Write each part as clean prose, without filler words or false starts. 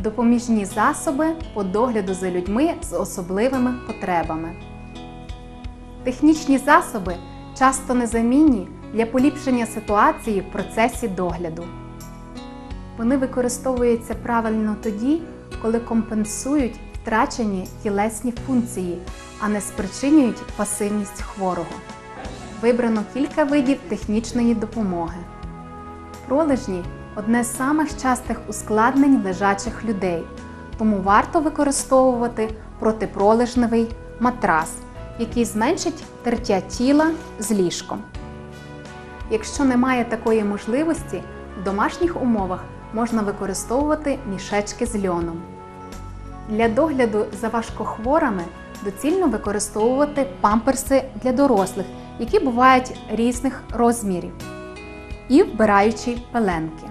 допоміжні засоби по догляду за людьми з особливими потребами. Технічні засоби часто незамінні для поліпшення ситуації в процесі догляду. Вони використовуються правильно тоді, коли компенсують втрачені тілесні функції, а не спричинюють пасивність хворого. Вибрано кілька видів технічної допомоги. Пролежні – одне з самих частих ускладнень лежачих людей, тому варто використовувати протипролежневий матрас, який зменшить тертя тіла з ліжком. Якщо немає такої можливості, в домашніх умовах можна використовувати мішечки з льоном. Для догляду за важкохворими доцільно використовувати памперси для дорослих, які бувають різних розмірів, і вбираючі пеленки.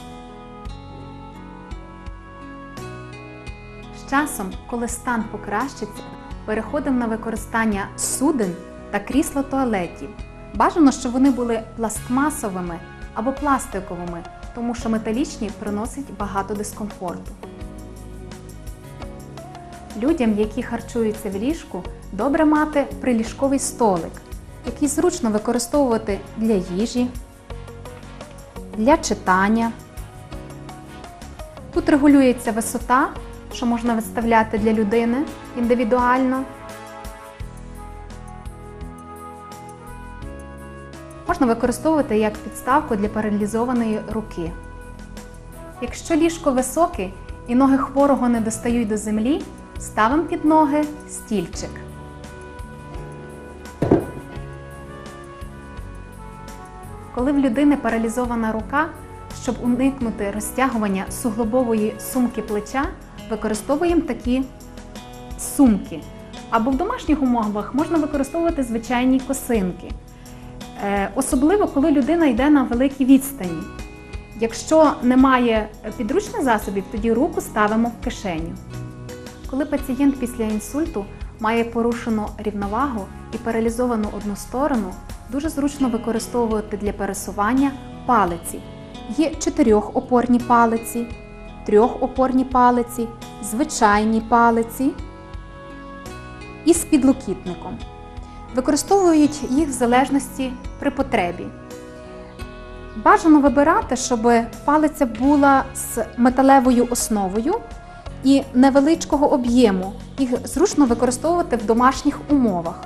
З часом, коли стан покращиться, переходимо на використання суден та крісла-туалетів. Бажано, щоб вони були пластмасовими або пластиковими, тому що металічні приносять багато дискомфорту. Людям, які харчуються в ліжку, добре мати приліжковий столик, який зручно використовувати для їжі, для читання. Тут регулюється висота, що можна виставляти для людини індивідуально. Можна використовувати як підставку для паралізованої руки. Якщо ліжко високе і ноги хворого не достають до землі, ставимо під ноги стільчик. Коли в людини паралізована рука, щоб уникнути розтягування суглобової сумки плеча, використовуємо такі сумки. Або в домашніх умовах можна використовувати звичайні косинки. Особливо, коли людина йде на великій відстані. Якщо немає підручних засобів, тоді руку ставимо в кишеню. Коли пацієнт після інсульту має порушену рівновагу і паралізовану одну сторону, дуже зручно використовувати для пересування палиці. Є 4-опорні палиці, 3-опорні палиці, звичайні палиці і з підлокітником. Використовують їх в залежності при потребі. Бажано вибирати, щоб палиця була з металевою основою і невеличкого об'єму. Їх зручно використовувати в домашніх умовах.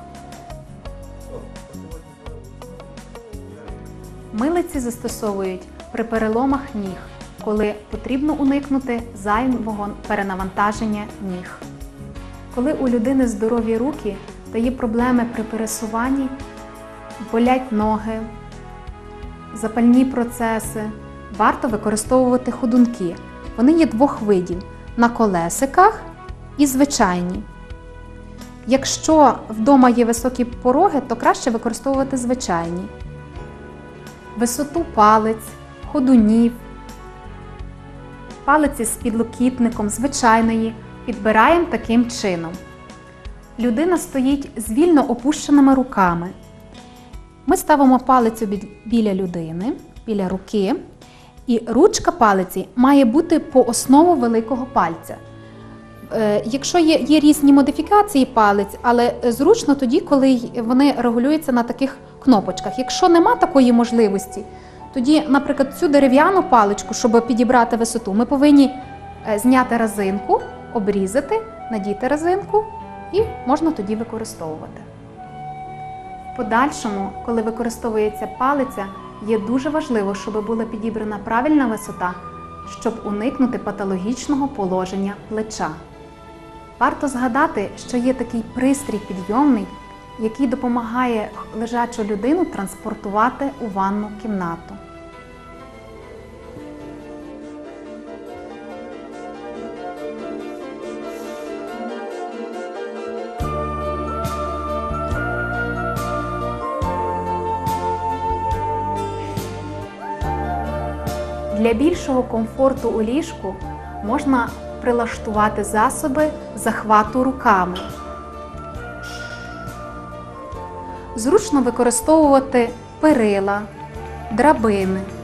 Милиці застосовують при переломах ніг, коли потрібно уникнути зайвого перенавантаження ніг. Коли у людини здорові руки та є проблеми при пересуванні, болять ноги, запальні процеси, варто використовувати ходунки. Вони є 2 видів – на колесиках і звичайні. Якщо вдома є високі пороги, то краще використовувати звичайні. Висоту палець, ходунів, палиці з підлокітником звичайної підбираємо таким чином. Людина стоїть з вільно опущеними руками. Ми ставимо палицю біля людини, біля руки, і ручка палиці має бути по основу великого пальця. Якщо є різні модифікації палець, але зручно тоді, коли вони регулюються на таких кнопочках. Якщо нема такої можливості, тоді, наприклад, цю дерев'яну паличку, щоб підібрати висоту, ми повинні зняти резинку, обрізати, надіти резинку і можна тоді використовувати. В подальшому, коли використовується палиця, є дуже важливо, щоб була підібрана правильна висота, щоб уникнути патологічного положення плеча. Варто згадати, що є такий пристрій підйомний, який допомагає лежачу людину транспортувати у ванну кімнату. Для більшого комфорту у ліжку можна прилаштувати засоби захвату руками. Зручно використовувати перила, драбини.